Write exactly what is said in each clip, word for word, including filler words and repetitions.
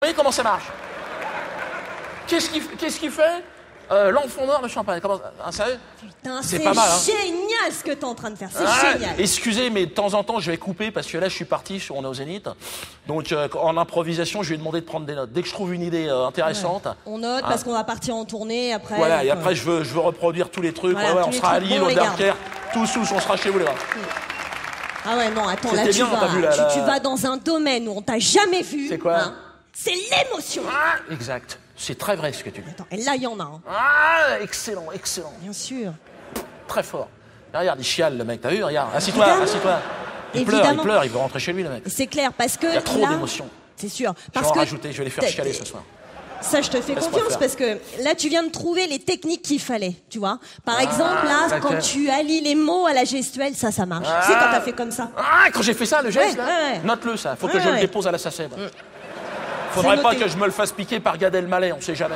voyez comment ça marche? Qu'est-ce qu'il qu'est-ce qu'il fait? Euh, L'enfant noir de champagne. Comment... Ah, sérieux? Putain, c'est pas mal, hein. génial ce que t'es en train de faire. C'est Ah, génial. excusez, mais de temps en temps, je vais couper parce que là, je suis parti, on est au Zénith. Donc, euh, en improvisation, je lui ai demandé de prendre des notes. Dès que je trouve une idée euh, intéressante... Ouais. On note hein, parce qu'on va partir en tournée après. Voilà, donc, et après, euh... je veux, je veux reproduire tous les trucs. Voilà, ouais, ouais, tous on les sera à trucs, Lille, on au les garde. Dunkerque, tous sous, on sera chez vous, les gars. Ah ouais, non, attends, là, C'était tu bien, vas, t'as vu, là, tu, là. tu vas dans un domaine où on t'a jamais vu. C'est quoi? Hein. C'est l'émotion. Ah, exact. C'est très vrai ce que tu dis. Attends, et là, il y en a. Hein. Ah, excellent, excellent. Bien sûr. Très fort. Et regarde, il chiale, le mec, t'as vu? Regarde, assis-toi, Évidemment. assis-toi. Il Évidemment. pleure, il pleure, il veut rentrer chez lui, le mec. C'est clair, parce que Il y a trop là, d'émotions. c'est sûr. Je vais Parce en que rajouter, je vais les faire t'es- chialer ce soir. Ça, je te fais Laisse-moi confiance faire. parce que là, tu viens de trouver les techniques qu'il fallait, tu vois. Par Ah, exemple, là, laquelle? quand tu allies les mots à la gestuelle, ça, ça marche. Tu sais, quand t'as fait comme ça. Ah, quand j'ai fait ça, le geste, Ouais, là, ouais, ouais. note-le, ça. Faut que Ouais, je le ouais. dépose à la SACEM. Faudrait C'est pas noté. que je me le fasse piquer par Gad Elmaleh, on sait jamais.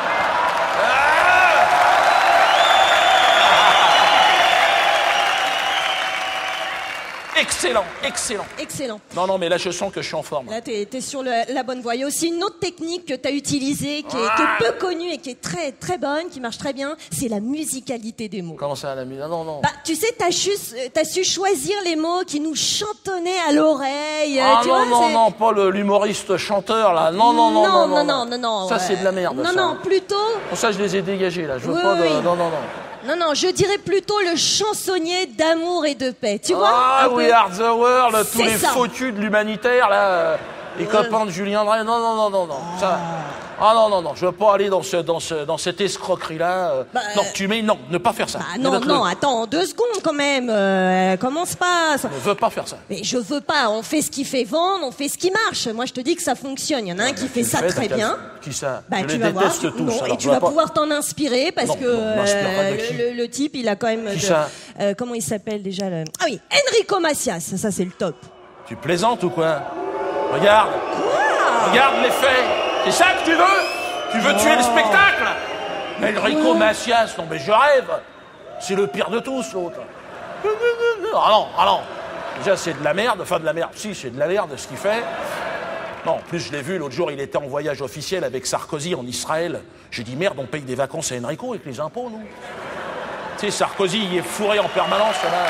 Excellent, excellent. Excellent. Non, non, mais là, je sens que je suis en forme. Là, t'es es sur le- la bonne voie. Il y a aussi une autre technique que t'as utilisée, qui est, qui est peu connue et qui est très, très bonne, qui marche très bien, c'est la musicalité des mots. Comment ça, la musique? Non, non. Bah, tu sais, t'as su, t'as su choisir les mots qui nous chantonnaient à l'oreille. Ah tu non, vois, non, c'est- non, pas le- l'humoriste chanteur, là. Non, non, non, non, non, non, non, non, Ça, ouais. c'est de la merde, Non, ça. non, plutôt, Pour ça, je les ai dégagés, là. Je veux Oui, pas de... oui. Non, non, non. non, non, je dirais plutôt le chansonnier d'amour et de paix. Tu vois? Ah, un We peu Are the World, tous C'est les ça. foutus de l'humanitaire, là. euh, Les copains de Julien Drey. Non, non, non, non, non. Ça... Ah non, non, non, je veux pas aller dans, ce, dans, ce, dans cette escroquerie-là. euh. Bah, non, euh, tu mets... Non, ne pas faire ça. Bah, Mais non, note-le. non, attends, deux secondes quand même. Euh, commence pas. ça- Ne veux pas faire ça. Mais je veux pas. On fait ce qui fait vendre, on fait ce qui marche. Moi, je te dis que ça fonctionne. Il y en a un qui fait Tu ça le fais, très t'as bien. qu'à- Qui ça? Bah, Je tu les vas voir. déteste tous. Non, alors et tu je vais vas pas- pouvoir t'en inspirer parce Non, que non, m'inspirerai de euh, qui le, le type, il a quand même. Qui de- ça euh, comment il s'appelle déjà le... Ah oui, Enrico Macias. Ça, ça, c'est le top. Tu plaisantes ou quoi? Regarde. Regarde les faits. C'est ça que tu veux? Tu veux tuer le spectacle? Enrico Macias, non mais je rêve. C'est le pire de tous, l'autre. Ah non, ah non. Déjà, c'est de la merde. Enfin, de la merde. Si, c'est de la merde, ce qu'il fait. Non, en plus, je l'ai vu, l'autre jour, il était en voyage officiel avec Sarkozy en Israël. J'ai dit, merde, on paye des vacances à Enrico avec les impôts, nous. Tu sais, Sarkozy, il est fourré en permanence, là.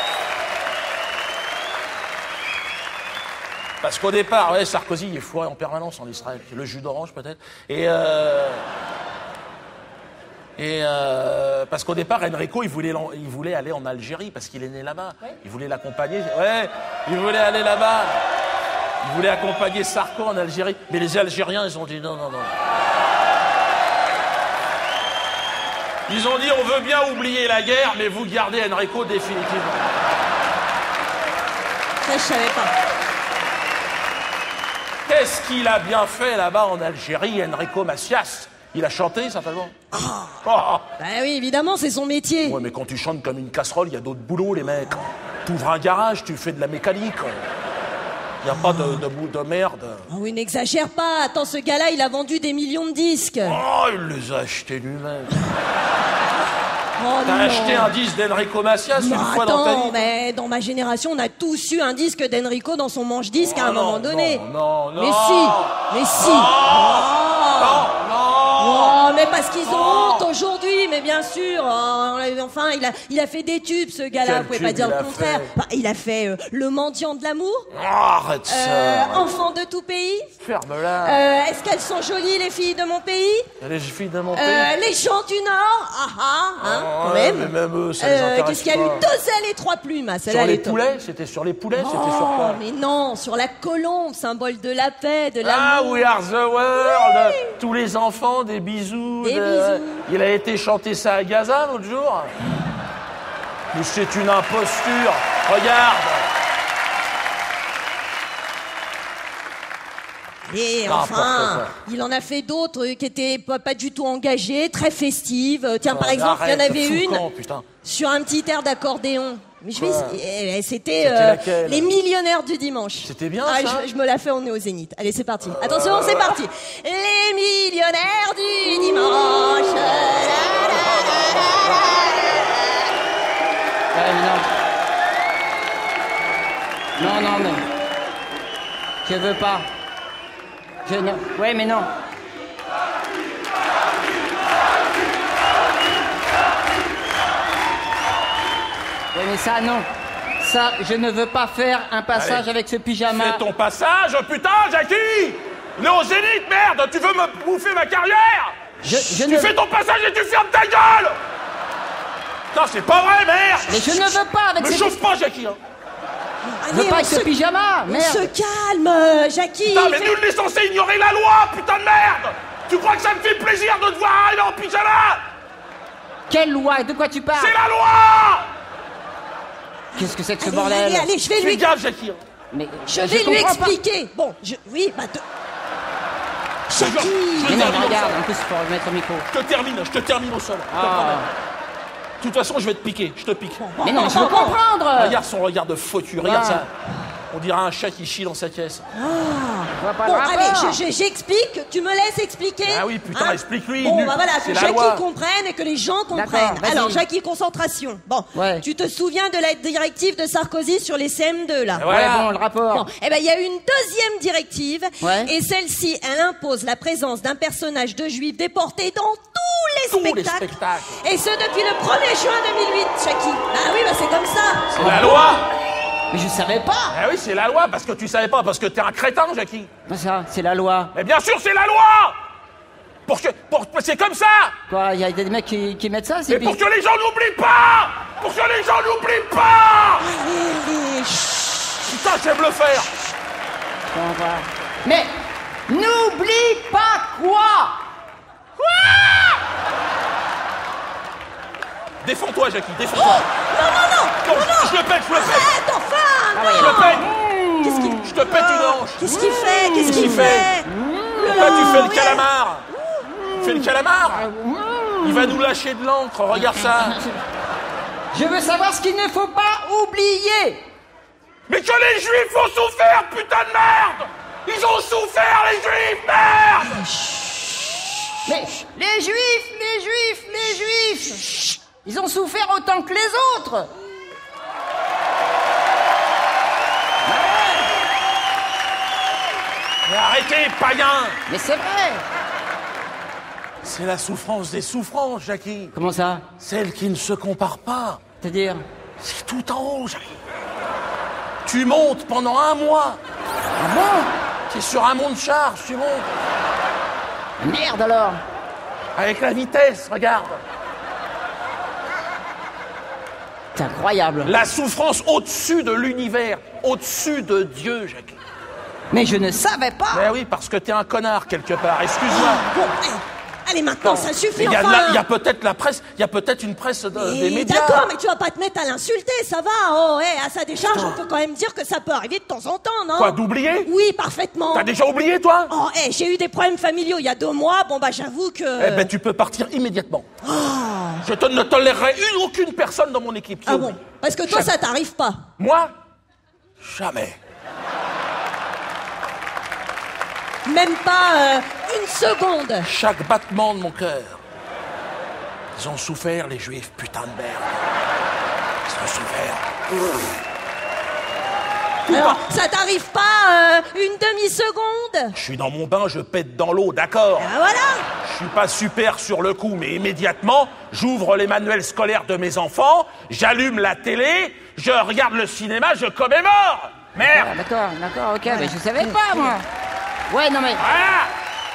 Parce qu'au départ, ouais, Sarkozy, il est fourré en permanence en Israël. Le jus d'orange, peut-être. Et... Euh... Et euh, parce qu'au départ, Enrico, il voulait, l'en- il voulait aller en Algérie parce qu'il est né là-bas. Il voulait l'accompagner. Ouais, il voulait aller là-bas. Il voulait accompagner Sarko en Algérie. Mais les Algériens, ils ont dit non, non, non. Ils ont dit on veut bien oublier la guerre, mais vous gardez Enrico définitivement. Ça, je savais pas. Qu'est-ce qu'il a bien fait là-bas en Algérie, Enrico Macias? Il a chanté, certainement. Oh. Bah oui, évidemment, c'est son métier. Ouais, mais quand tu chantes comme une casserole, il y a d'autres boulots, les mecs. T'ouvres un garage, tu fais de la mécanique. Il n'y a pas de, de bout de merde. Oh oui, n'exagère pas. Attends, ce gars-là, il a vendu des millions de disques. Oh, il les a achetés lui-même. Oh, T'as non. acheté un disque d'Enrico Macias Non, une fois dans ta attends, vie? mais dans ma génération, on a tous eu un disque d'Enrico dans son manche-disque à un Oh, non, moment donné. Non, non, non. Mais si, mais si. Oh. Non, non. Oh, mais parce qu'ils ont Oh. honte aujourd'hui, mais bien sûr. Oh, enfin, il a, il a fait des tubes, ce gars-là. Quel Vous pouvez tube pas dire il le a contraire. fait Bah, il a fait euh, Le Mendiant de l'amour, Oh, arrête euh, ça. Enfant de tout pays. Ferme-la. Euh, Est-ce qu'elles sont jolies, les filles de mon pays? Il y a les filles de mon pays. Euh, les gens du Nord. Ah ah, hein, Oh, quand ouais, même. mais même eux, ça les Euh, intéresse Qu'est-ce qu'il y a pas. eu? Deux ailes et trois plumes. Ah, celle-là, Sur elle les est top. poulets? C'était sur les poulets? C'était sur Oh, quoi? mais non, sur la colombe, symbole de la paix, de Ah, l'amour. We Are the World. Tous les enfants, des bisous. Des de- bisous. Il a été chanter ça à Gaza l'autre jour. Mais c'est une imposture. Regarde. Et N'importe enfin, quoi. il en a fait d'autres qui étaient pas, pas du tout engagées, très festives. Tiens, par Ouais, exemple, il y en arrête, avait une Foucan, putain. sur un petit air d'accordéon. Mais je vais Quoi essayer. Eh, C'était C'était euh, laquelle Les Millionnaires du Dimanche. C'était bien, Ah, ça je, je me la fais, on est au Zénith. Allez, c'est parti. Attention, c'est parti. Les Millionnaires du Dimanche. La, la, la, Ouais, non. Non, non, mais. Je veux pas. Je ne... Ouais, mais non. Oui, mais ça, non. Ça, je ne veux pas faire un passage Allez. avec ce pyjama. Fais ton passage, putain, Jackie! On est au Zénith, merde! Tu veux me bouffer ma carrière? Je, je Tu ne... fais ton passage et tu fermes ta gueule! Putain, c'est pas vrai, merde! Mais je ne veux pas avec Me ce... chauffe pas, Jackie! Hein. Je veux Allez, pas on avec ce se- pyjama, On merde. se calme, euh, Jackie. Putain, mais Fais- nul n'est censé ignorer la loi, putain de merde! Tu crois que ça me fait plaisir de te voir arriver en pyjama? Quelle loi? De quoi tu parles? C'est la loi! Qu'est-ce que c'est que ce Allez, bordel? allez, allez, je vais Fais lui... gaffe, Jackie! hein. Mais Je vais lui comprends pas. expliquer. Bon, je... Oui, bah... De... Je- Jackie. je- Mais non, termine au regarde, sol. en plus, faut remettre au micro. Je te termine, je te termine au sol. Je te Ah. promets. De toute façon, je vais te piquer, je te pique. Mais non, je veux bon, bon. comprendre. Regarde son regard de foutu, regarde Ah. ça. On dirait un chat qui chie dans sa caisse. Je vois pas Bon, le allez, rapport. je- je- j'explique, tu me laisses expliquer. Ah oui, putain, explique-lui, Bon, nul. bah voilà, C'est que la Jackie loi. comprenne et que les gens comprennent. D'accord, vas-y. Alors, Jackie, concentration. Bon, Ouais. tu te souviens de la directive de Sarkozy sur les C M deux, là? Ah Ouais, Voilà. bon, le rapport. Bon, eh ben, il y a une deuxième directive. Ouais. Et celle-ci, elle impose la présence d'un personnage de juif déporté dans tous les Tous les spectacles. spectacles. Et ce, depuis le premier juin deux mille huit, Jackie. Ah oui, bah c'est comme ça. C'est la loi. Mais je savais pas. Ah oui, c'est la loi, parce que tu savais pas, parce que t'es un crétin, Jackie. Comment ça? C'est la loi. Mais bien sûr, c'est la loi. Pour que, pour, c'est comme ça. Quoi? Il y a des mecs qui, qui mettent ça? C'est Et pour puis- que les gens n'oublient pas. Pour que les gens n'oublient pas. Allez, allez, chut. Putain, j'aime le faire. Je comprends pas. Mais n'oublie pas quoi? Défends-toi, Jackie, défends-toi. Non, non, non. Non, je le pète, je le pète. Arrête, enfin. Ah ouais, Je le pète. Qu'est-ce qu'il Je te pète une hanche. Qu'est-ce qu'il fait? Qu'est-ce qu'il qu'il fait fait? Là, tu fais le oui. calamar. Tu fais le calamar. Il va nous lâcher de l'encre, regarde ça. Je veux savoir ce qu'il ne faut pas oublier. Mais que les juifs ont souffert, putain de merde. Ils ont souffert, les juifs, merde. Mais les juifs, les juifs, les juifs, ils ont souffert autant que les autres. Mais arrêtez, païens. Mais c'est vrai. C'est la souffrance des souffrances, Jackie. Comment ça? Celle qui ne se compare pas. C'est-à-dire? C'est tout en haut, Jackie. Tu montes pendant un mois. Ah bon? Tu es sur un mont de charge, tu montes. Merde alors. Avec la vitesse, regarde. C'est incroyable. La souffrance au-dessus de l'univers, au-dessus de Dieu, Jackie. Mais je ne savais pas. Mais oui, parce que t'es un connard quelque part, excuse-moi. Bon, allez, allez, maintenant, ça suffit, Il y a, de enfin. la- il y a peut-être la presse, il y a peut-être une presse de- des Eh, médias. D'accord, mais tu vas pas te mettre à l'insulter, ça va. Oh, eh, à sa décharge, on peut quand même dire que ça peut arriver de temps en temps, non? Quoi, d'oublier? Oui, parfaitement. T'as déjà oublié, toi? Oh, eh, j'ai eu des problèmes familiaux il y a deux mois. Bon, bah, j'avoue que... Eh ben, tu peux partir immédiatement. Je te, ne tolérerai une, aucune personne dans mon équipe qui Ah oublie. bon? Parce que toi, Jamais. ça t'arrive pas. Moi? Jamais. Même pas euh, une seconde. Chaque battement de mon cœur. Ils ont souffert, les juifs, putain de merde. Ils ont souffert. Alors, ça t'arrive pas euh, une demi-seconde? Je suis dans mon bain, je pète dans l'eau, d'accord. Ah, voilà. Je suis pas super sur le coup, mais immédiatement, j'ouvre les manuels scolaires de mes enfants, j'allume la télé, je regarde le cinéma, je commémore. Merde. Ah, d'accord, d'accord, ok, mais je savais pas moi. Ouais, non mais, Voilà.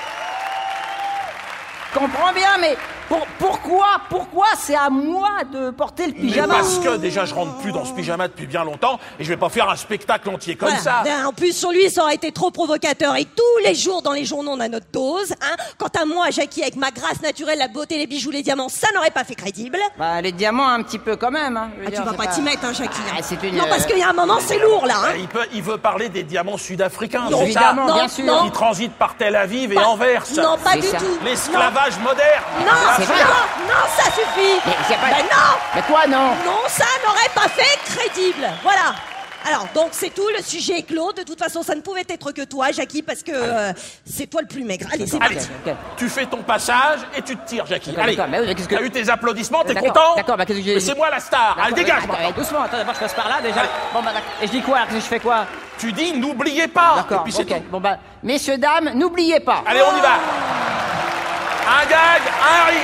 je comprends bien, mais pour- pourquoi, pourquoi c'est à moi de porter le Mais pyjama? parce que déjà, je rentre plus dans ce pyjama depuis bien longtemps, et je vais pas faire un spectacle entier comme Voilà. ça. Ben, en plus, sur lui, ça aurait été trop provocateur. Et tous les jours, dans les journaux, on a notre dose. Hein. Quant à moi, Jackie, avec ma grâce naturelle, la beauté, les bijoux, les diamants, ça n'aurait pas fait crédible. Bah, les diamants un petit peu quand même. Hein. Je veux Ah, dire, tu vas c'est pas t'y mettre, hein, Jackie. hein. Ah, c'est une, Non, parce euh, qu'il y a un moment, c'est lourd, là. Hein. Il, peut, il veut parler des diamants sud-africains, Non, c'est ça? évidemment, non, bien sûr. non. Qui transitent par Tel Aviv et Pas- Anvers. Non, pas C'est du ça. tout. L'esclavage moderne. Non, non, C'est non, vrai. non, ça suffit. Mais c'est pas- Ben non, Mais quoi, non? non, ça n'aurait pas fait crédible. Voilà. Alors, donc c'est tout, le sujet est clos. De toute façon, ça ne pouvait être que toi, Jackie, parce que euh, c'est toi le plus maigre. Allez, c'est Allez, parti. ok. tu fais ton passage et tu te tires, Jackie. D'accord, Allez, d'accord, mais oui, mais qu'est-ce que- t'as eu tes applaudissements, t'es D'accord, content? d'accord, bah, qu'est-ce que j'ai- Mais c'est moi la star. Allez, dégage, Attends, maintenant. allez, doucement, attends, d'abord je passe par là déjà. Allez. Bon, bah, d'accord. Et je dis quoi, alors que je fais quoi? Tu dis n'oubliez pas. D'accord, Et puis c'est ok. Bon, bah, messieurs, dames, n'oubliez pas. Allez, on y va. Un gag, un